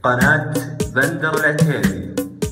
قناة بندر العتيبي.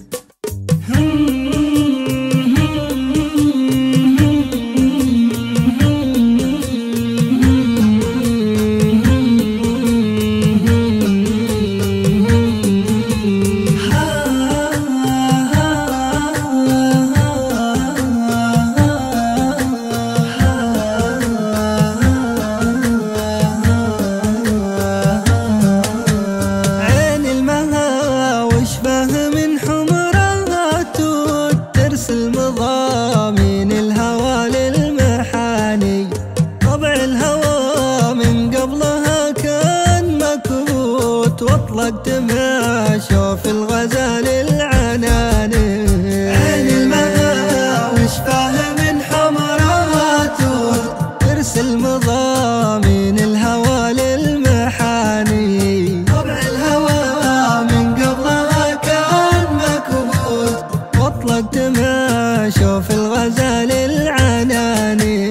مضامين الهوى للمحاني، طبع الهوى من قبلها كان مكبوت، واطلقت ما شوف الغزال العناني. عين المها وش فاه من حمرها توت، ترسل مضامين الهوى للمحاني، طبع الهوى من قبلها كان مكبوت، واطلقت ما شوف الغزال العناني.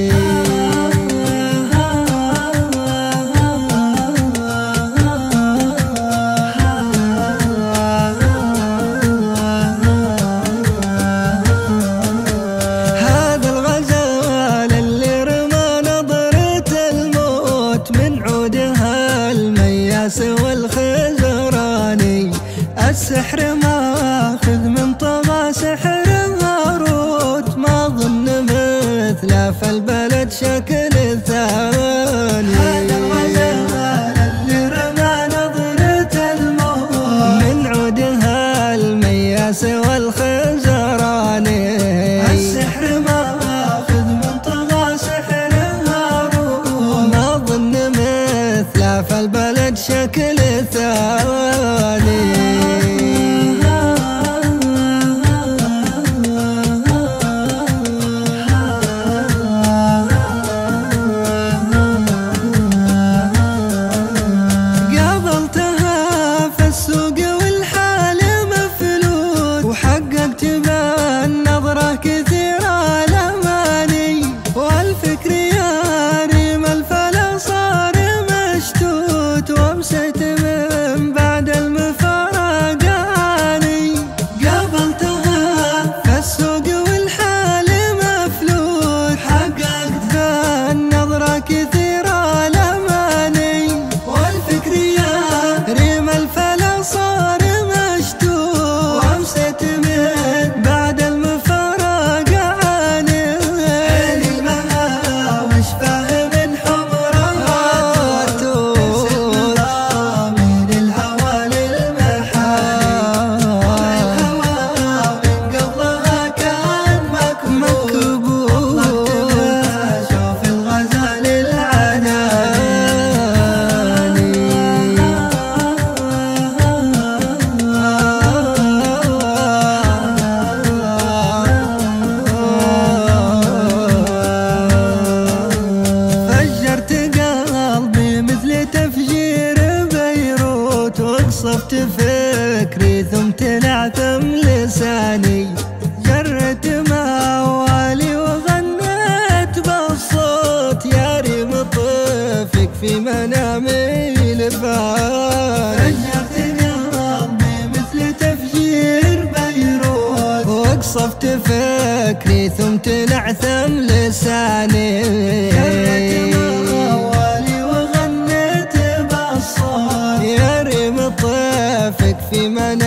هذا الغزال اللي رمى نظرة الموت، من عودها المياس والخزراني، السحر ماخذ من طغى سحر هاروت، ما ظن مثله في البلد شكل ثاني. هذا الغزال اللي رمى نظرة الموت، من عودها المياس والخزراني، السحر ماخذ من طغى سحر هاروت، ما ظن مثله في البلد شكل ثاني. صفت فكري ثم تنعتم لساني، جرت موالي وغنيت بالصوت، يا ريم طفك في منامي لباني. فجرت قلبي مثل تفجير بيروت، وقصفت فكري ثم تنعتم لساني، جرت موالي وغنيت بالصوت، يا ريم طفك في منامي